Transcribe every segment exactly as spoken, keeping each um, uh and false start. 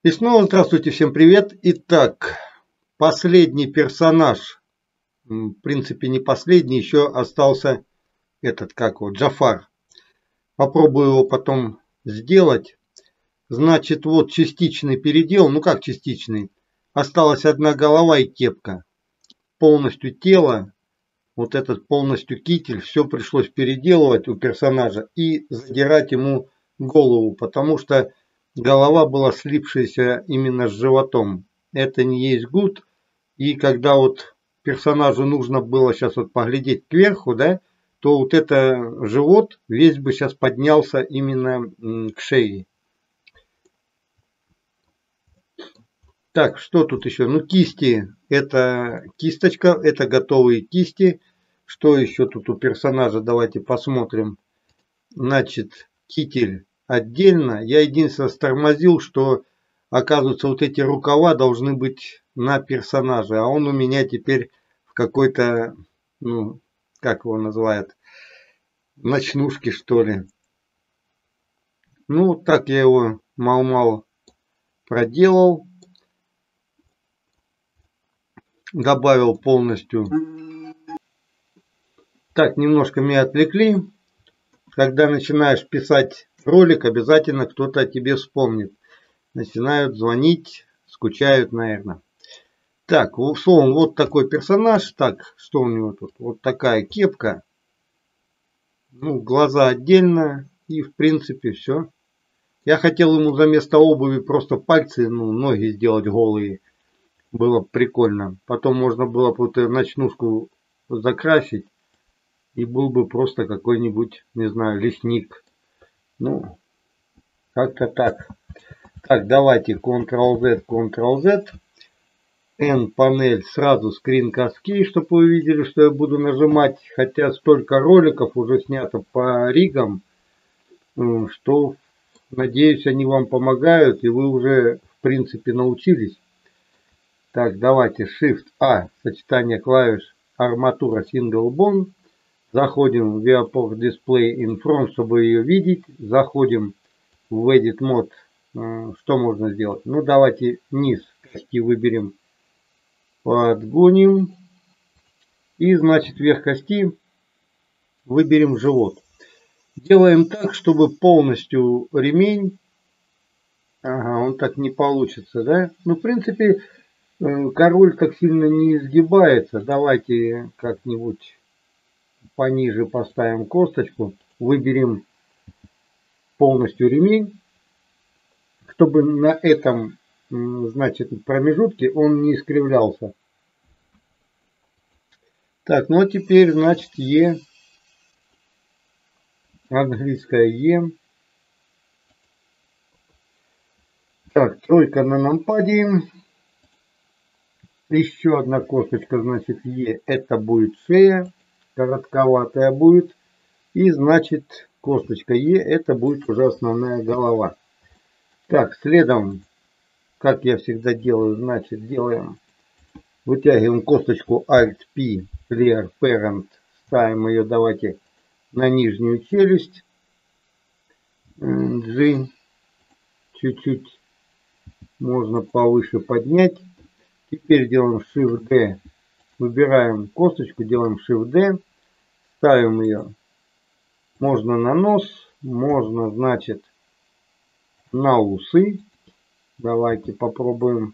И снова здравствуйте, всем привет. Итак, последний персонаж, в принципе не последний, еще остался этот, как вот, Джафар. Попробую его потом сделать. Значит, вот частичный передел, ну как частичный, осталась одна голова и кепка. Полностью тело, вот этот полностью китель, все пришлось переделывать у персонажа и задирать ему голову, потому что голова была слипшаяся именно с животом. Это не есть гуд. И когда вот персонажу нужно было сейчас вот поглядеть кверху, да, то вот это живот весь бы сейчас поднялся именно к шее. Так, что тут еще? Ну, кисти. Это кисточка, это готовые кисти. Что еще тут у персонажа? Давайте посмотрим. Значит, китель отдельно. Я единственное стормозил, что оказывается вот эти рукава должны быть на персонаже. А он у меня теперь в какой-то, ну, как его называют, ночнушке что ли. Ну, так я его мало-мало проделал. Добавил полностью. Так, немножко меня отвлекли. Когда начинаешь писать ролик, обязательно кто-то о тебе вспомнит. Начинают звонить, скучают, наверное. Так, словом, вот такой персонаж. Так, что у него тут? Вот такая кепка. Ну, глаза отдельно. И, в принципе, все. Я хотел ему за место обуви просто пальцы, ну, ноги сделать голые. Было прикольно. Потом можно было бы вот ночнушку закрасить. И был бы просто какой-нибудь, не знаю, лесник. Ну, как-то так. Так, давайте контрол-Z, контрол-Z. N-панель, сразу скрин каскей, чтобы вы увидели, что я буду нажимать. Хотя столько роликов уже снято по ригам, что, надеюсь, они вам помогают. И вы уже, в принципе, научились. Так, давайте Shift-A, сочетание клавиш арматура Single Bond. Заходим в Viewport Display in Front, чтобы ее видеть. Заходим в Edit Mode. Что можно сделать? Ну, давайте низ кости выберем. Подгоним. И, значит, верх кости выберем живот. Делаем так, чтобы полностью ремень... Ага, он так не получится, да? Ну, в принципе, король так сильно не изгибается. Давайте как-нибудь... пониже поставим косточку, выберем полностью ремень, чтобы на этом, значит, промежутке он не искривлялся. Так, ну а теперь, значит, Е, английская Е. Так, тройка на нампаде. Еще одна косточка, значит, Е, это будет шея, коротковатая будет. И, значит, косточка Е, это будет уже основная голова. Так, следом, как я всегда делаю, значит, делаем, вытягиваем косточку Alt-P, Clear Parent, ставим ее, давайте, на нижнюю челюсть, G, чуть-чуть можно повыше поднять. Теперь делаем Shift-D, выбираем косточку, делаем Shift-D, ставим ее, можно на нос, можно, значит, на усы. Давайте попробуем.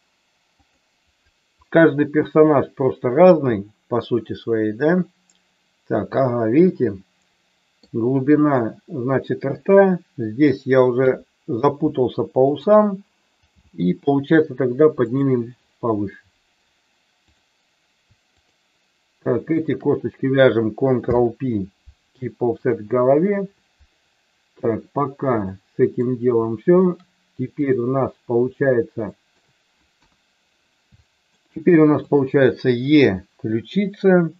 Каждый персонаж просто разный, по сути своей, да? Так, ага, видите? Глубина, значит, рта. Здесь я уже запутался по усам. И получается тогда поднимем повыше. Так, эти косточки вяжем контрол-P, Keep Offset к голове. Так, пока с этим делом все. Теперь у нас получается... Теперь у нас получается Е ключица,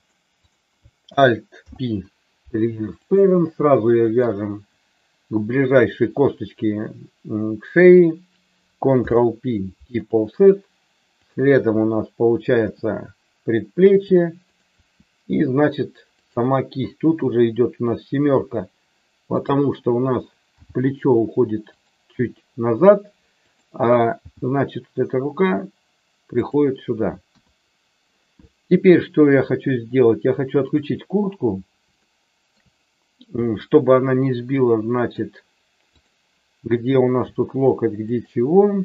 Alt-P, Parent. Сразу ее вяжем к ближайшей косточке к шее, контрол-P, Keep Offset. Следом у нас получается предплечье и, значит, сама кисть. Тут уже идет у нас семерка, потому что у нас плечо уходит чуть назад. А значит, вот эта рука приходит сюда. Теперь что я хочу сделать? Я хочу отключить куртку, чтобы она не сбила, значит, где у нас тут локоть, где чего.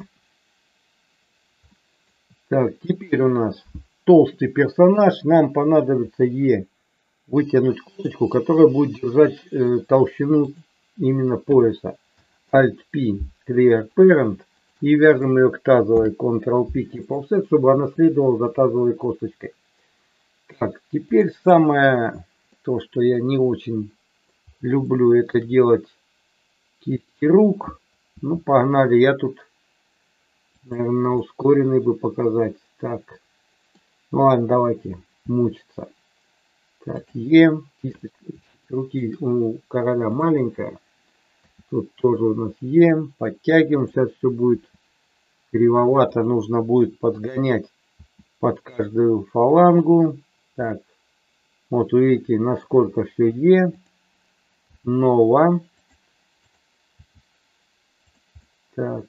Так, теперь у нас толстый персонаж. Нам понадобится Е вытянуть курточку, которая будет держать э, толщину именно пояса. Alt-P Clear Parent. И вяжем ее к тазовой. Control-P Keep Offset, чтобы она следовала за тазовой косточкой. Так, теперь самое то, что я не очень люблю, это делать кисти рук. Ну, погнали. Я тут, наверное, на ускоренный бы показать. Так, ну ладно, давайте мучиться. Так, Е. Кисть руки у короля маленькая. Тут тоже у нас Е. Подтягиваем. Сейчас все будет кривовато. Нужно будет подгонять под каждую фалангу. Так, вот увидите, насколько все Е. Ново. Так.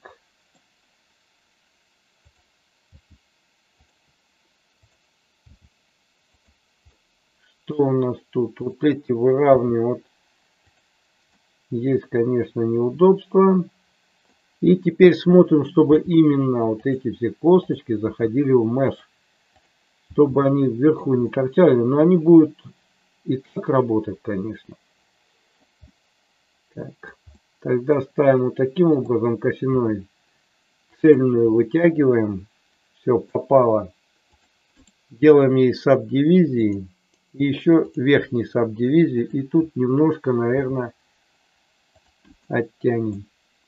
Что у нас тут? Вот эти выравниваем. Вот есть, конечно, неудобства. И теперь смотрим, чтобы именно вот эти все косточки заходили в меш. Чтобы они вверху не торчали. Но они будут и так работать, конечно. Так. Тогда ставим вот таким образом косиной. Цельную вытягиваем. Все попало. Делаем ей сабдивизии. И еще верхней сабдивизии. И тут немножко, наверное, оттянем.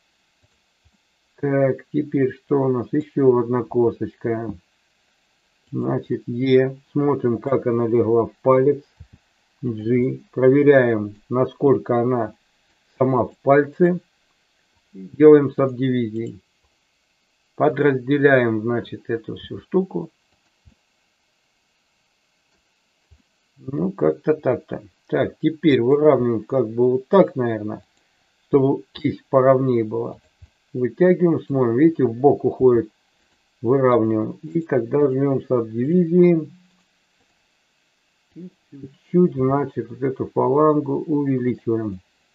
Так, теперь что у нас? Еще одна косточка. Значит, Е. Смотрим, как она легла в палец. G. Проверяем, насколько она сама в пальце. Делаем сабдивизии. Подразделяем, значит, эту всю штуку. Ну, как-то так-то. Так, теперь выравниваем как бы вот так, наверное, чтобы кисть поровнее была. Вытягиваем, смотрим, видите, в бок уходит. Выравниваем. И тогда жмем сабдивизии. И чуть-чуть, значит, вот эту фалангу увеличиваем.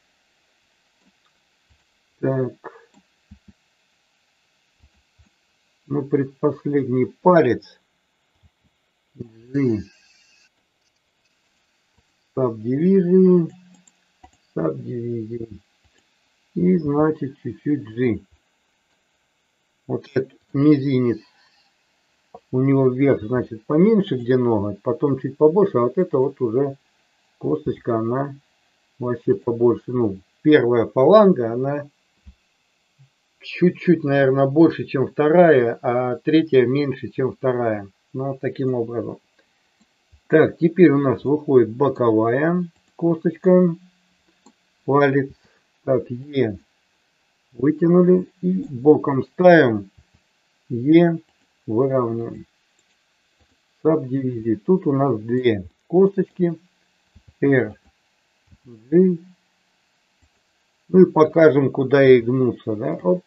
Так. Ну, предпоследний палец. G. Сабдивизии. Сабдивизии. И, значит, чуть-чуть G. Вот этот мизинец. У него вверх, значит, поменьше, где ноготь, потом чуть побольше, а вот это вот уже косточка, она вообще побольше. Ну, первая фаланга, она чуть-чуть, наверное, больше, чем вторая, а третья меньше, чем вторая. Ну, вот таким образом. Так, теперь у нас выходит боковая косточка. Палец. Так, Е вытянули и боком ставим. Е выравниваем. Сабдивизии. Тут у нас две косточки. R, G. Ну и покажем, куда ей гнуться. Да? Оп.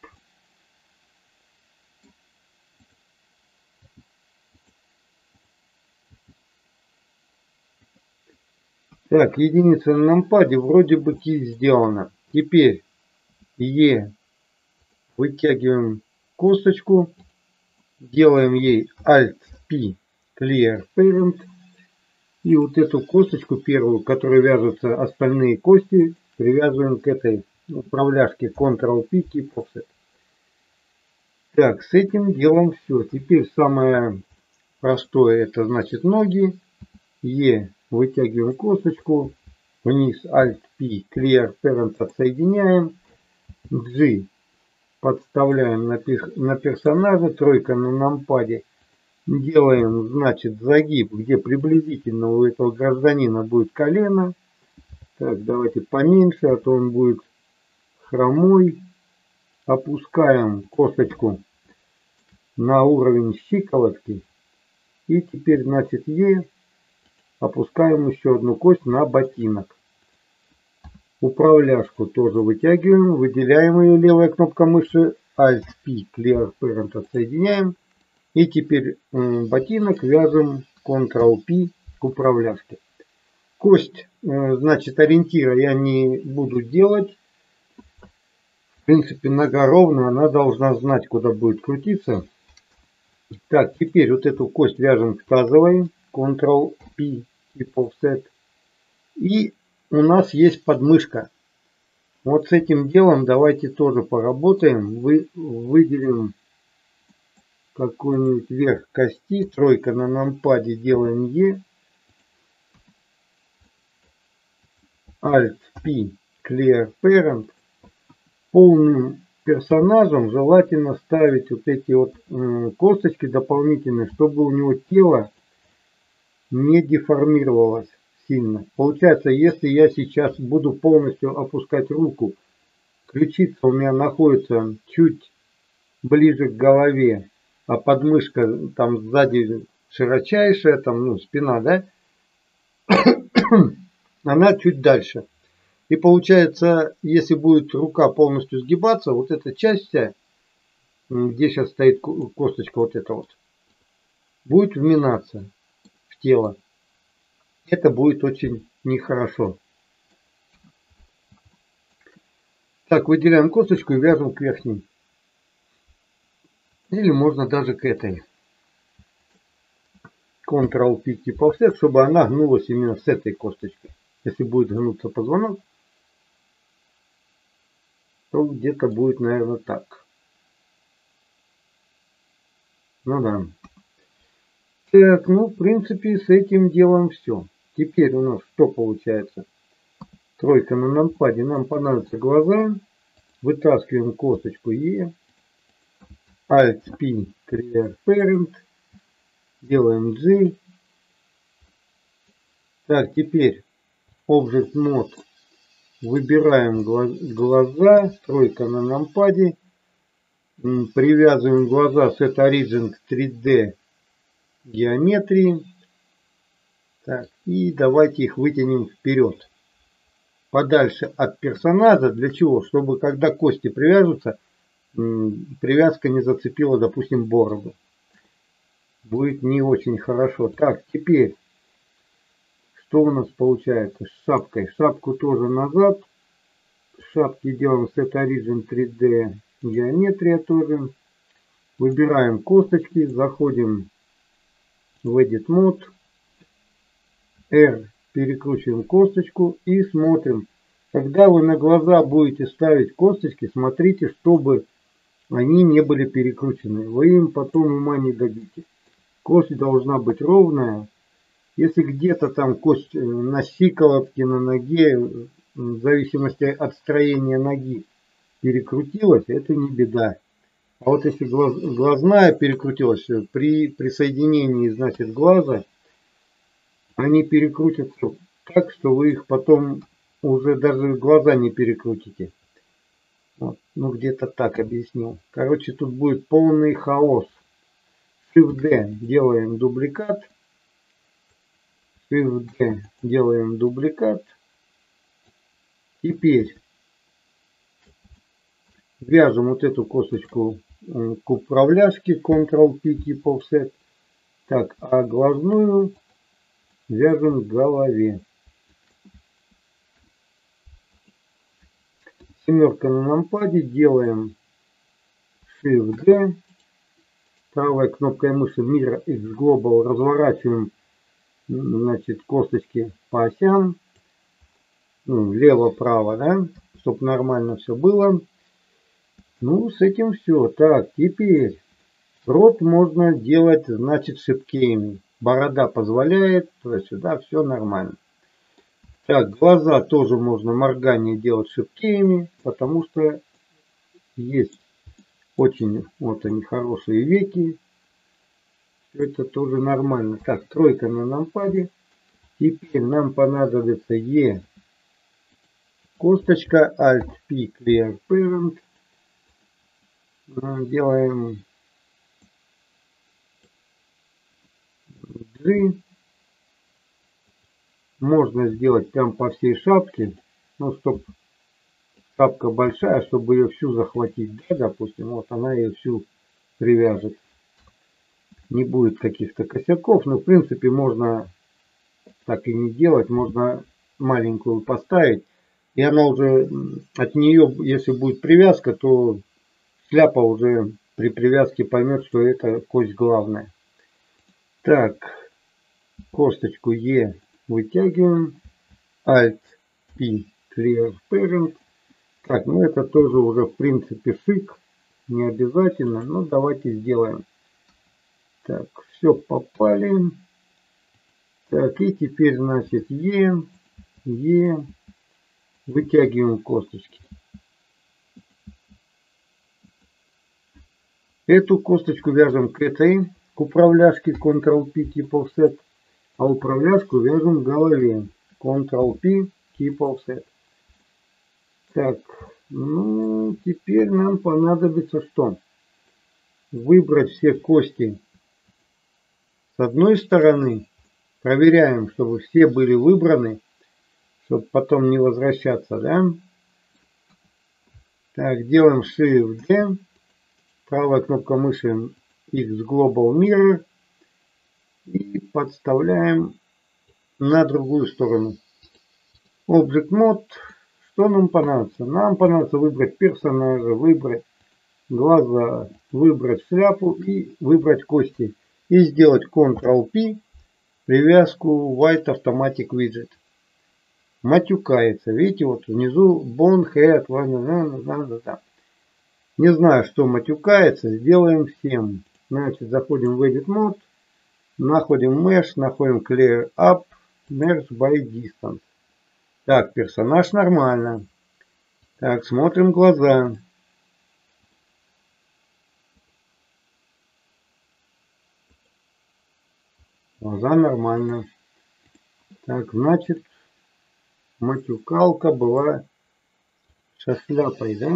Так, единица на нампаде. Вроде бы кисть сделана. Теперь Е вытягиваем косточку. Делаем ей Alt-P Clear Parent. И вот эту косточку первую, которой вяжутся остальные кости, привязываем к этой управляшке Control-P Keep Offset. Так, с этим делом все. Теперь самое простое, это значит ноги. Е вытягиваем косточку. Вниз Alt-P Clear Parent отсоединяем. G подставляем на, на персонажа. Тройка на нампаде. Делаем, значит, загиб, где приблизительно у этого гражданина будет колено. Так, давайте поменьше, а то он будет хромой. Опускаем косточку на уровень щиколотки. И теперь, значит, Е опускаем еще одну кость на ботинок. Управляшку тоже вытягиваем, выделяем ее, левая кнопка мыши Alt-P, Clear Parent отсоединяем. И теперь ботинок вяжем контрол-P к управляшке. Кость, значит, ориентира я не буду делать. В принципе, нога ровная, она должна знать, куда будет крутиться. Так, теперь вот эту кость вяжем к тазовой. контрол-P, тип offset. И у нас есть подмышка. Вот с этим делом давайте тоже поработаем. Вы, выделим какой-нибудь верх кости. Тройка на нампаде, делаем E. Alt-P, Clear Parent. Полным персонажем желательно ставить вот эти вот э, косточки дополнительные, чтобы у него тело не деформировалось сильно. Получается, если я сейчас буду полностью опускать руку, ключица у меня находится чуть ближе к голове, а подмышка там сзади широчайшая, там, ну, спина, да, она чуть дальше. И получается, если будет рука полностью сгибаться, вот эта часть вся, где сейчас стоит косточка вот эта вот, будет вминаться в тело. Это будет очень нехорошо. Так, выделяем косточку и вяжем к верхней. Или можно даже к этой. контрол-P тип offset, чтобы она гнулась именно с этой косточкой. Если будет гнуться позвонок, то где-то будет, наверное, так. Ну да. Так, ну, в принципе, с этим делом все. Теперь у нас что получается? Тройка на нампаде. Нам понадобятся глаза. Вытаскиваем косточку E. Alt-P, Clear Parent. Делаем G. Так, теперь Object Mode. Выбираем глаза. Тройка на нампаде. Привязываем глаза Set Origin к три дэ геометрии. Так, и давайте их вытянем вперед. Подальше от персонажа. Для чего? Чтобы когда кости привяжутся, привязка не зацепила, допустим, бороду. Будет не очень хорошо. Так, теперь, что у нас получается с шапкой? Шапку тоже назад. Шапки делаем Set Origin три дэ геометрия тоже. Выбираем косточки, заходим в Edit Mode. R, перекручиваем косточку и смотрим. Когда вы на глаза будете ставить косточки, смотрите, чтобы они не были перекручены. Вы им потом ума не дадите. Кость должна быть ровная. Если где-то там кость на щиколотке, на ноге, в зависимости от строения ноги, перекрутилась, это не беда. А вот если глаз, глазная перекрутилась, при присоединении, значит, глаза, они перекрутятся так, что вы их потом уже даже глаза не перекрутите. Вот. Ну, где-то так объяснил. Короче, тут будет полный хаос. Shift-D делаем дубликат. Shift-D делаем дубликат. Теперь вяжем вот эту косточку к управляшке контрол-P тип offset. Так, а глазную вяжем к голове. Семерка на нампаде, делаем Shift-D. Правой кнопкой мыши Mirror X Global разворачиваем, значит, косточки по осям. Ну, лево-право, да, чтобы нормально все было. Ну, с этим все. Так, теперь рот можно делать, значит, шипкеями. Борода позволяет, туда-сюда, все нормально. Так, глаза тоже можно моргание делать шипкеями, потому что есть очень, вот они, хорошие веки. Все это тоже нормально. Так, тройка на нампаде. Теперь нам понадобится E. Косточка, Alt-P, Clear Parent. Делаем G. Можно сделать прям по всей шапке, ну, чтобы шапка большая, чтобы ее всю захватить, да, допустим, вот она ее всю привяжет. Не будет каких-то косяков, но в принципе можно так и не делать, можно маленькую поставить, и она уже от нее, если будет привязка, то шляпа уже при привязке поймет, что это кость главная. Так, косточку Е вытягиваем, Alt-P Clear Parent. Так, ну это тоже уже в принципе шик, не обязательно, но давайте сделаем. Так, все попали. Так, и теперь, значит, Е, Е, вытягиваем косточки. Эту косточку вяжем к этой, к управляшке Ctrl-P, Keep Offset, а управляшку вяжем к голове Ctrl-P, Keep Offset. Так, ну, теперь нам понадобится что? Выбрать все кости с одной стороны. Проверяем, чтобы все были выбраны, чтобы потом не возвращаться, да? Так, делаем Shift-D, правая кнопка мыши X Global Mirror и подставляем на другую сторону. Object Mode, что нам понадобится? Нам понадобится выбрать персонажа, выбрать глаза, выбрать шляпу и выбрать кости. И сделать Ctrl-P, привязку White Automatic Widget. Матюкается. Видите, вот внизу Bone Head. Не знаю, что матюкается. Сделаем всем. Значит, заходим в Edit Mode. Находим Mesh. Находим Clear Up. Merge by Distance. Так, персонаж нормально. Так, смотрим глаза. Глаза нормально. Так, значит, матюкалка была со шляпой, да?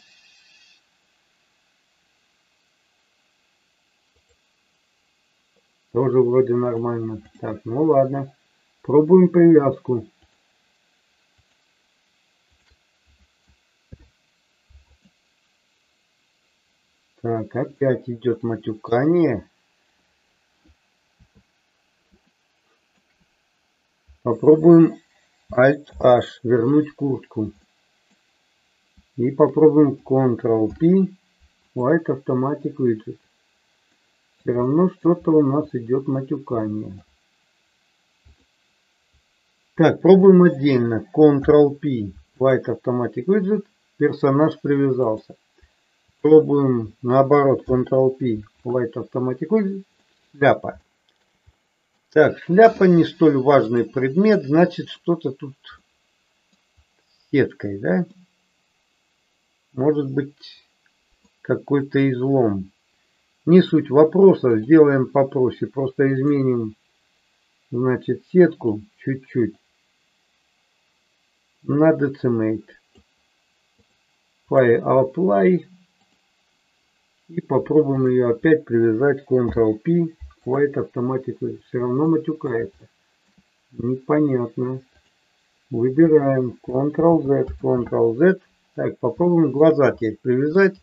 Тоже вроде нормально. Так, ну ладно. Пробуем привязку. Так, опять идет матюкание. Попробуем Alt-H, вернуть куртку. И попробуем Ctrl-P, White Automatic Widget. Все равно что-то у нас идет матюкание. Так, пробуем отдельно. Ctrl-P, White Automatic Widget. Персонаж привязался. Пробуем наоборот. Ctrl-P, White Automatic Widget. Шляпа. Так, шляпа не столь важный предмет. Значит, что-то тут с сеткой, да? Может быть, какой-то излом. Не суть вопроса. Сделаем попроще. Просто изменим, значит, сетку чуть-чуть. На Decimate. File Apply. И попробуем ее опять привязать Ctrl-P. White Automatic. Все равно матюкается. Непонятно. Выбираем Ctrl-Z. Ctrl-Z. Так, попробуем глаза теперь привязать.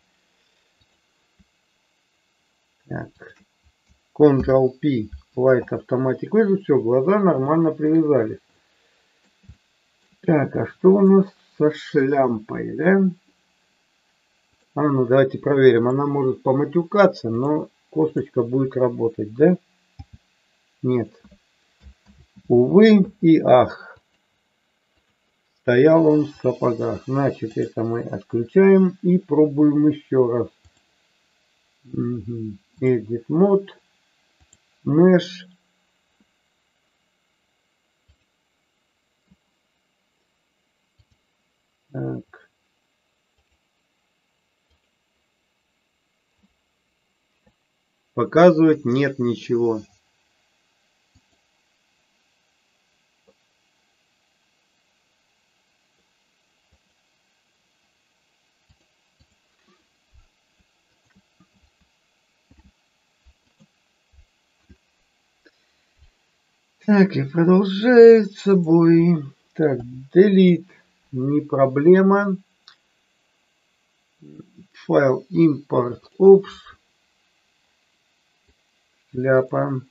Так. Ctrl-P. White Automatic. Видите, все, глаза нормально привязались. Так, а что у нас со шляпой, да? А, ну давайте проверим. Она может поматюкаться, но косточка будет работать, да? Нет. Увы и ах. Стоял он в сапогах. Значит, это мы отключаем и пробуем еще раз. Угу. Edit Mode. Mesh. Так. Показывать нет ничего. Так, и продолжается бой. Так, delete. Не проблема. файл import ops. Шляпа.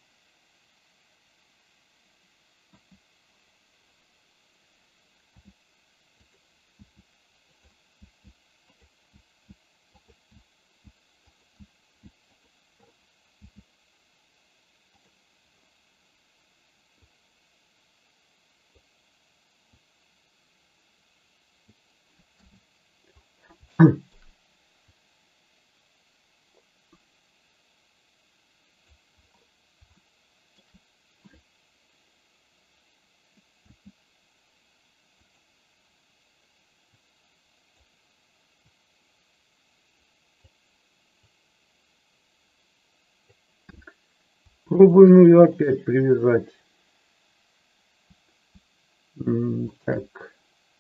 Пробуем ее опять привязать. Так.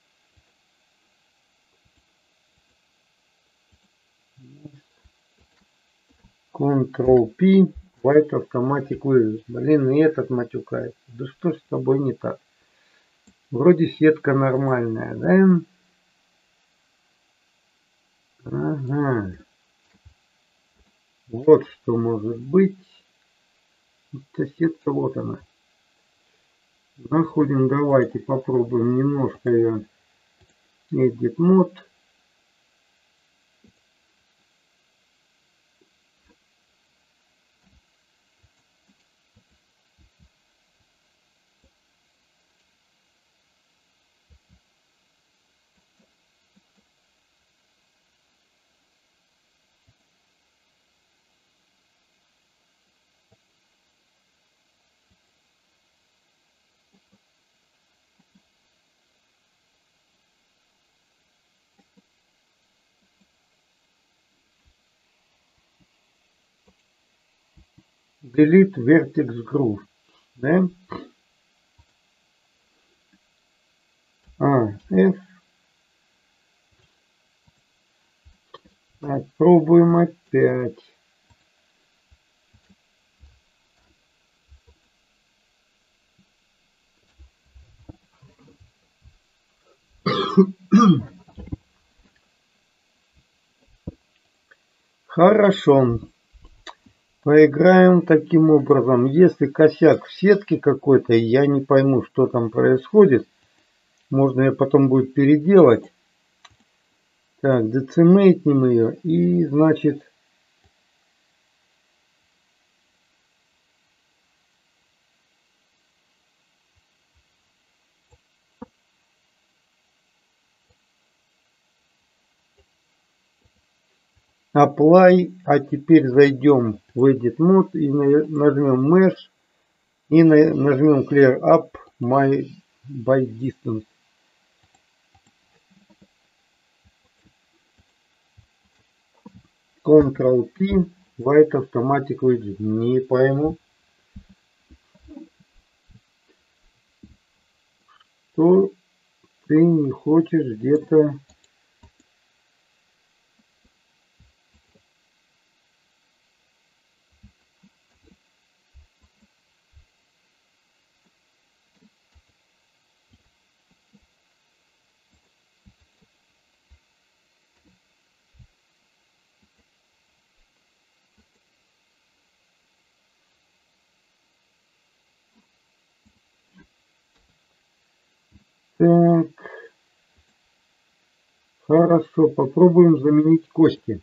Ctrl-P. White Automatic вывез. Блин, и этот матюкается. Да что ж с тобой не так? Вроде сетка нормальная, да? Ага. Вот что может быть. Эта сетка, вот она. Находим, давайте попробуем немножко ее. Edit Mode. Delete Vertex Groove. Да? А, F. Так, пробуем опять. Хорошо. Поиграем таким образом. Если косяк в сетке какой-то, я не пойму, что там происходит. Можно ее потом будет переделать. Так, децимейтнем ее. И, значит, Apply. А теперь зайдем в Edit Mode и нажмем Mesh. И нажмем Clear Up my by Distance. Ctrl-P. White Automatic Widget. Не пойму. Что ты не хочешь где-то... Так, хорошо, попробуем заменить кости.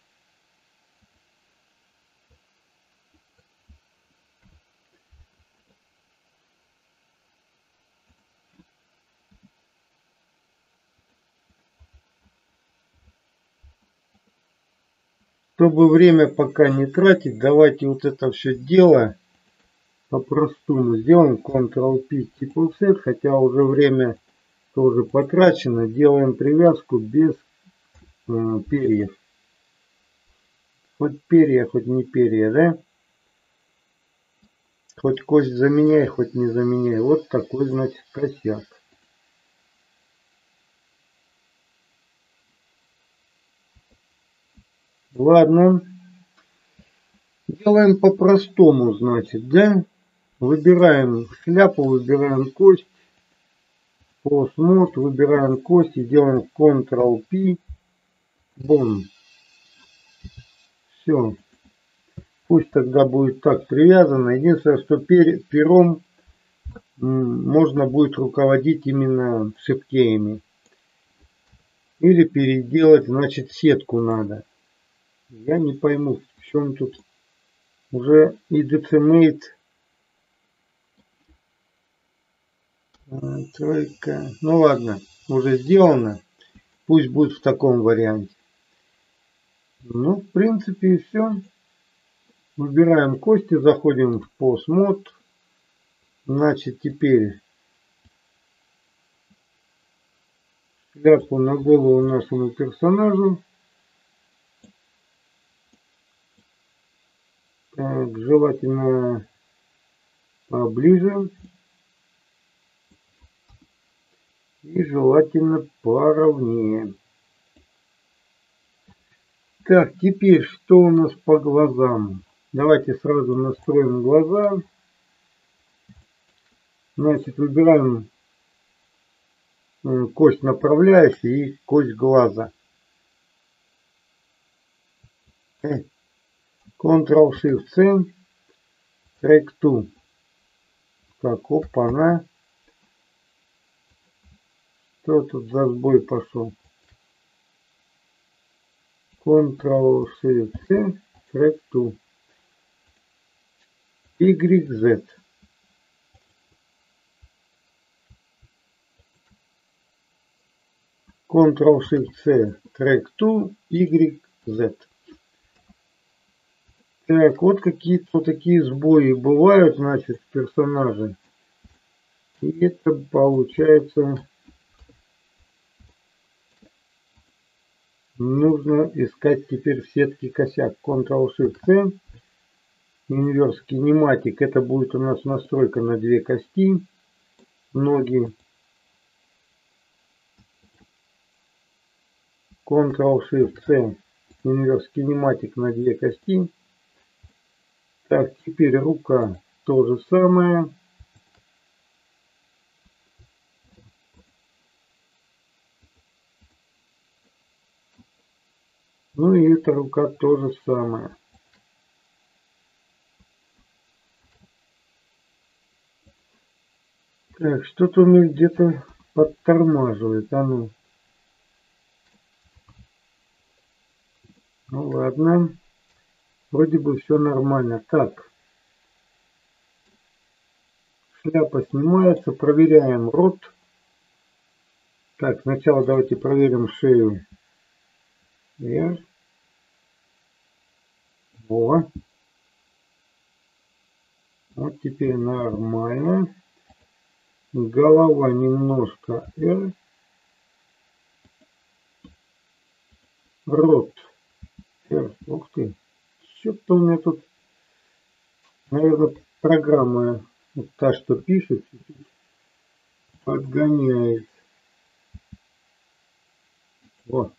Чтобы время пока не тратить, давайте вот это все дело по-простому сделаем. Ctrl-P Triple Set, хотя уже время тоже потрачено. Делаем привязку без э, перьев. Хоть перья, хоть не перья, да? Хоть кость заменяй, хоть не заменяй. Вот такой, значит, косяк. Ладно. Делаем по-простому, значит, да? Выбираем шляпу, выбираем кость. Post Mode, выбираем кость и делаем Ctrl-P. Бом. все. Пусть тогда будет так привязано. Единственное, что пер, пером можно будет руководить именно шипкеями. Или переделать, значит, сетку надо. Я не пойму, в чем тут уже и Decimate. Тройка. Ну ладно, уже сделано. Пусть будет в таком варианте. Ну, в принципе, и все. Выбираем кости, заходим в POS-мод. Значит, теперь шляпу на голову нашему персонажу. Так, желательно поближе. И желательно поровнее. Так, теперь что у нас по глазам? Давайте сразу настроим глаза. Значит, выбираем кость направляющая и кость глаза. Ctrl-Shift-C, Track два. Так, опа-на. Что тут за сбой пошел? Ctrl-Shift-C, Track два. Y Z. Ctrl-Shift-C, Track два, Y Z. Так, вот какие-то вот такие сбои бывают, значит, персонажи. И это получается... Нужно искать теперь в сетке косяк. Ctrl-Shift-C. Inverse Kinematic. Это будет у нас настройка на две кости. Ноги. Ctrl-Shift-C. Inverse Kinematic на две кости. Так, теперь рука. То же самое. Ну и эта рука то же самое. Так, что-то у меня где-то подтормаживает. А ну. Ну ладно. Вроде бы все нормально. Так. Шляпа снимается. Проверяем рот. Так, сначала давайте проверим шею. Вверх. О. Вот теперь нормально. Голова немножко R. Рот R. Ух ты. Что-то у меня тут, наверное, программа, вот та, что пишет, подгоняет. Вот.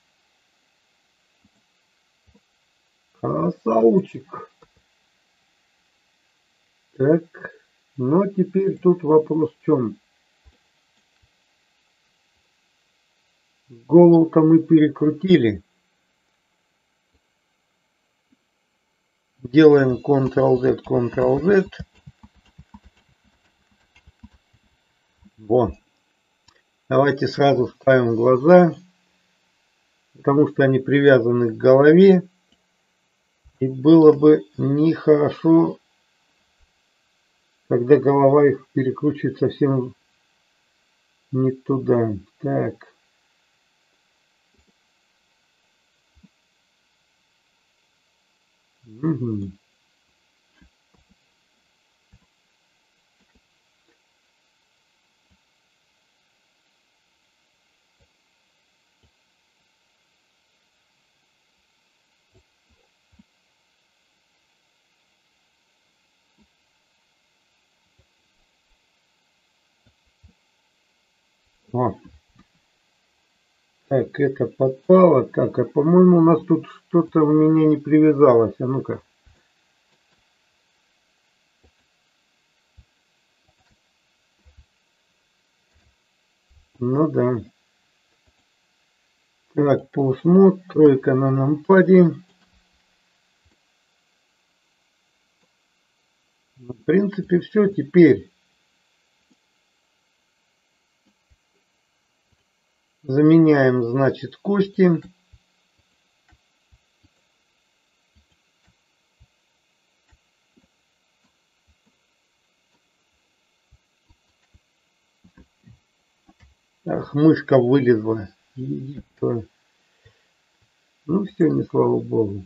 Красавчик. Так. Но теперь тут вопрос в чем? Голову-то мы перекрутили. Делаем Ctrl-Z, Ctrl-Z. Вот. Давайте сразу ставим глаза, потому что они привязаны к голове. И было бы нехорошо, когда голова их перекручивает совсем не туда. Так. Угу. О. Так, это подпало. Так, а по-моему у нас тут что-то у меня не привязалось. А ну-ка. Ну да. Так, POS-мод, тройка на нампаде. В принципе, все. Теперь заменяем, значит, кости. Ах, мышка вылезла. Ну все, не слава богу.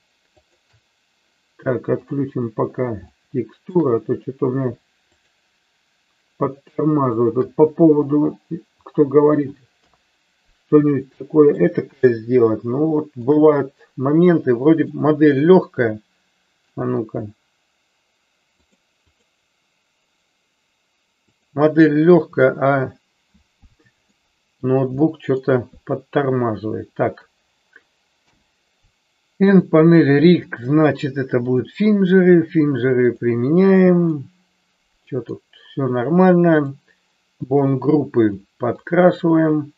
Так, отключим пока текстуру, а то что-то у меня подтормаживает. Вот по поводу, кто говорит, что-нибудь такое этакое сделать. Ну вот бывают моменты, вроде модель легкая. А ну-ка. Модель легкая, а ноутбук что-то подтормаживает. Так. N-панель риг, значит это будут финджеры. Финджеры применяем. Что тут? Все нормально. Бон группы подкрашиваем.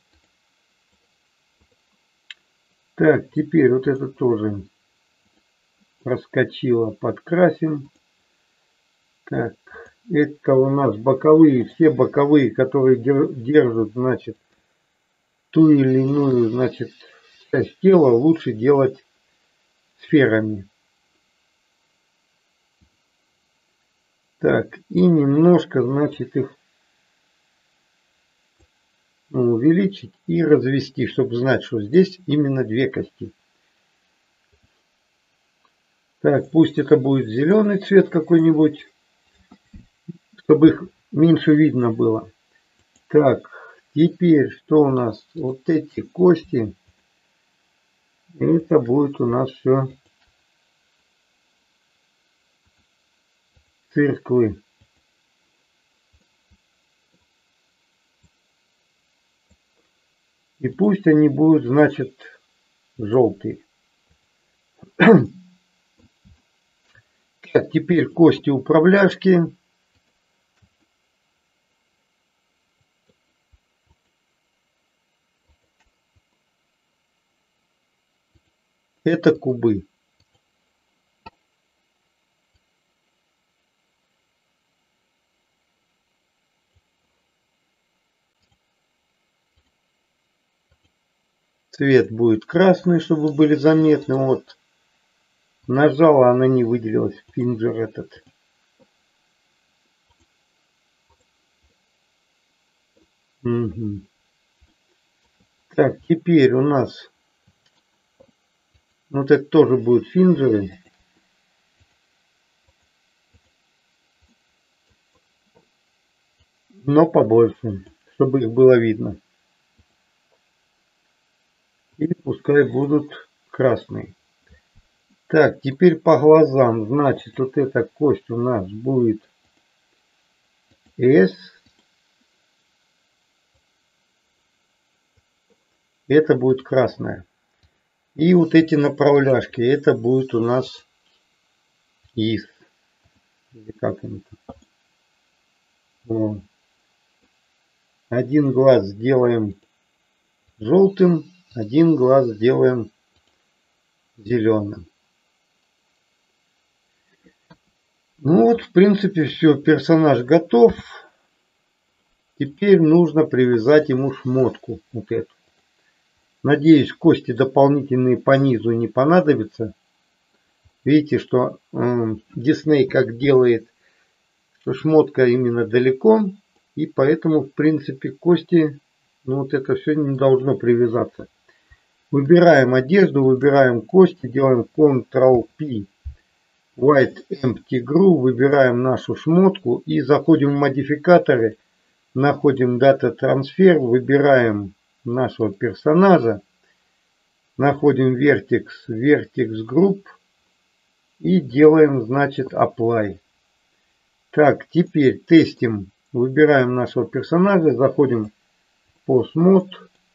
Так, теперь вот это тоже проскочило, подкрасим. Так, это у нас боковые, все боковые, которые держат, значит, ту или иную, значит, часть тела, лучше делать сферами. Так, и немножко, значит, их увеличить и развести, чтобы знать, что здесь именно две кости. Так, пусть это будет зеленый цвет какой-нибудь, чтобы их меньше видно было. Так, теперь что у нас? Вот эти кости. Это будет у нас все цирклы. И пусть они будут, значит, желтые. Так, теперь кости управляшки. Это кубы. Цвет будет красный, чтобы были заметны. Вот. Нажала, она не выделилась. Финджер этот. Угу. Так, теперь у нас вот это тоже будут финджеры. Но побольше, чтобы их было видно. И пускай будут красные. Так, теперь по глазам. Значит, вот эта кость у нас будет S. Это будет красная. И вот эти направляшки. Это будет у нас И. Или как они там? Один глаз сделаем желтым. Один глаз сделаем зеленым. Ну вот, в принципе, все. Персонаж готов. Теперь нужно привязать ему шмотку. Вот эту. Надеюсь, кости дополнительные по низу не понадобятся. Видите, что э, Дисней как делает, что шмотка именно далеко. И поэтому, в принципе, кости, ну вот это все не должно привязаться. Выбираем одежду, выбираем кости, делаем контрол пи. White Empty Groove, выбираем нашу шмотку и заходим в модификаторы. Находим Data Transfer, выбираем нашего персонажа. Находим Vertex, Vertex Group и делаем, значит, Apply. Так, теперь тестим. Выбираем нашего персонажа, заходим по Smooth.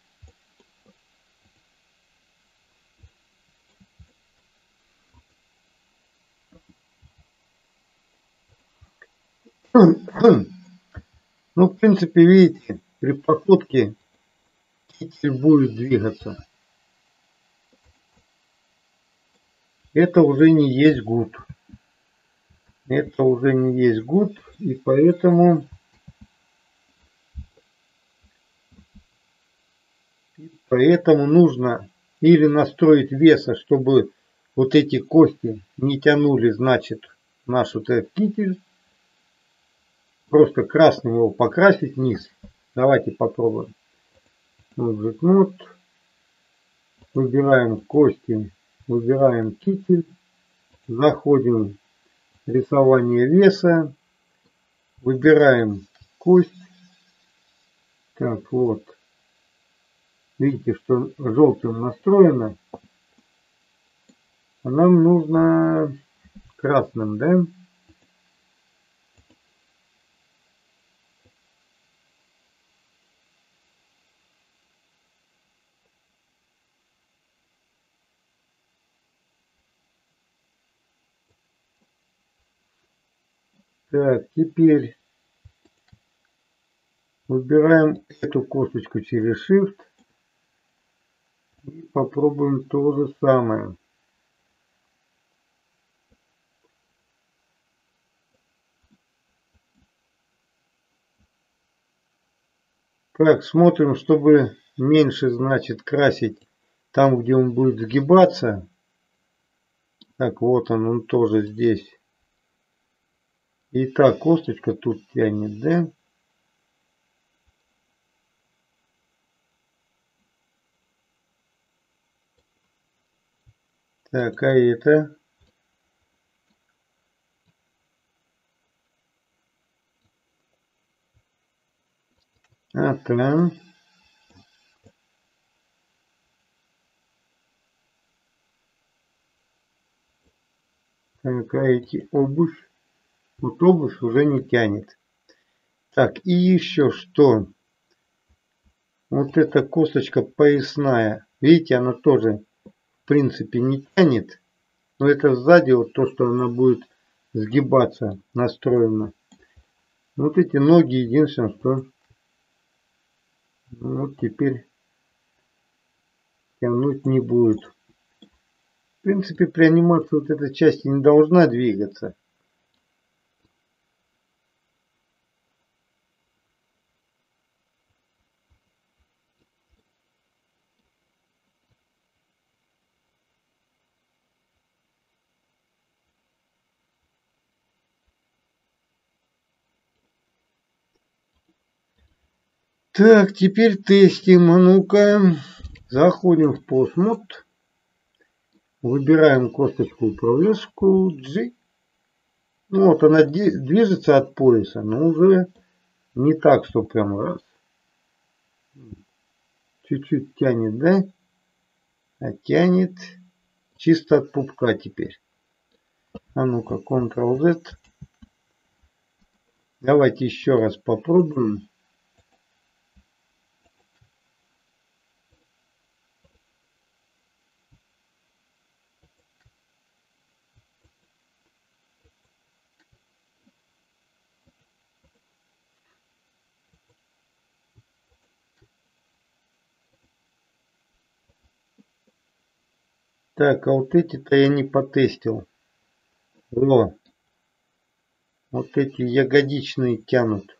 Ну, в принципе, видите, при походке китель будет двигаться. Это уже не есть гуд. Это уже не есть гуд, и поэтому, поэтому нужно или настроить веса, чтобы вот эти кости не тянули, значит, наш вот этот китель. Просто красным его покрасить вниз. Давайте попробуем. Object Mode. Выбираем кости, выбираем китель. Заходим в рисование веса. Выбираем кость. Так, вот. Видите, что желтым настроено. А нам нужно красным, да? Так, теперь выбираем эту косточку через Shift. И попробуем то же самое. Так, смотрим, чтобы меньше, значит, красить там, где он будет сгибаться. Так, вот он, он тоже здесь. И так, косточка тут тянет, да? Так, а это? А там? Так, а эти обувь? Вот обувь уже не тянет. Так, и еще что? Вот эта косточка поясная. Видите, она тоже, в принципе, не тянет. Но это сзади вот то, что она будет сгибаться, настроена. Вот эти ноги, единственное, что вот теперь тянуть не будет. В принципе, при анимации вот эта часть не должна двигаться. Так, теперь тестим. А ну-ка, заходим в постмод. Выбираем косточку управляшку G. Ну вот она движется от пояса, но уже не так, что прям раз. Чуть-чуть тянет, да? А тянет чисто от пупка теперь. А ну-ка, контрол зет. Давайте еще раз попробуем. Так, а вот эти-то я не потестил. Во. Вот эти ягодичные тянут.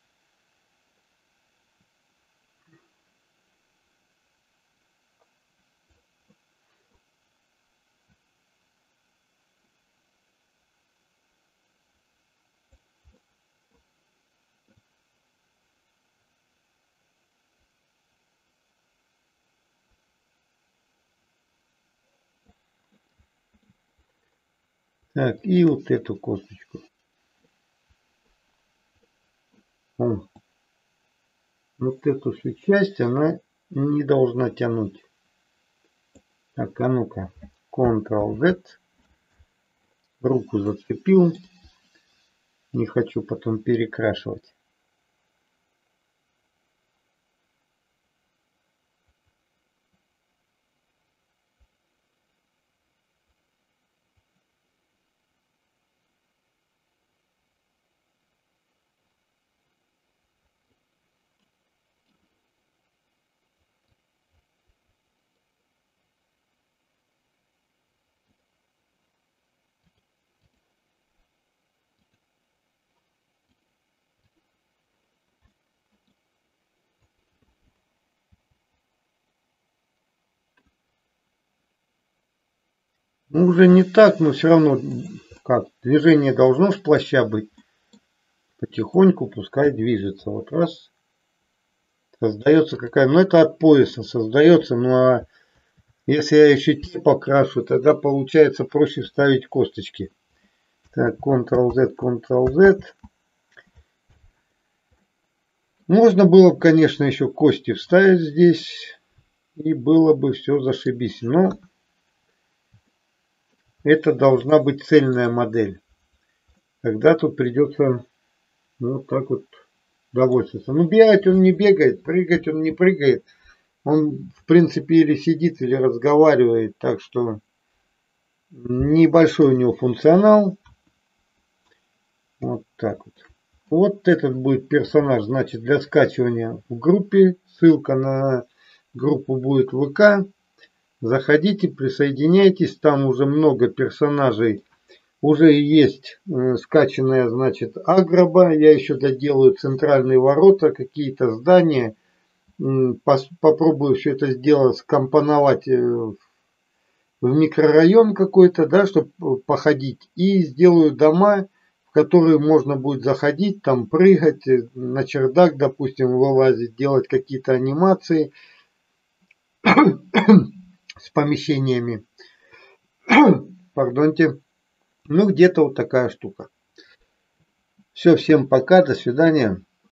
Так, и вот эту косточку. О. Вот эту всю часть она не должна тянуть. Так, а ну-ка. контрол зет. Руку зацепил. Не хочу потом перекрашивать. Ну, уже не так, но все равно, как, движение должно с плаща быть. Потихоньку пускай движется. Вот раз. Создается какая, ну это от пояса создается, ну а если я еще те покрашу, тогда получается проще вставить косточки. Так, контрол-Z, контрол-Z. Можно было бы, конечно, еще кости вставить здесь. И было бы все зашибись. Но это должна быть цельная модель. Тогда тут придется ну, вот так вот довольствоваться. Ну бегать он не бегает, прыгать он не прыгает. Он в принципе или сидит, или разговаривает. Так что небольшой у него функционал. Вот так вот. Вот этот будет персонаж, значит, для скачивания в группе. Ссылка на группу будет в ВК. Заходите, присоединяйтесь. Там уже много персонажей. Уже есть э, скачанная, значит, Агроба. Я еще доделаю центральные ворота, какие-то здания. Пос попробую все это сделать, скомпоновать э, в микрорайон какой-то, да, чтобы походить. И сделаю дома, в которые можно будет заходить, там прыгать, на чердак, допустим, вылазить, делать какие-то анимации с помещениями. Пардоньте. Ну, где-то вот такая штука. Все, всем пока, до свидания.